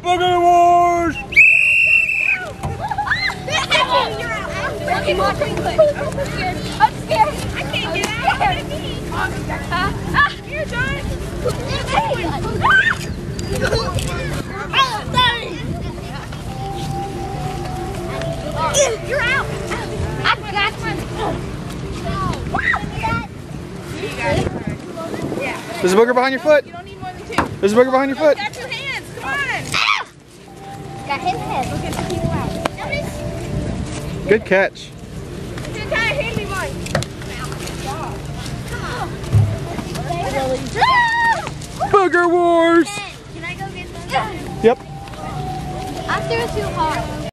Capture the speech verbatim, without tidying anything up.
Booger Wars! I'm scared. I'm scared. I can't get out. Ah, ah, you're done. You're out. I got you. There's a booger behind your foot. You don't need more than two. There's a booger behind your foot. Got two hands. Come on. Got his head. Look at the people out. Good catch. Just kind of hand me one. Booger Wars! Can I go get them? Yep. I threw it too hard.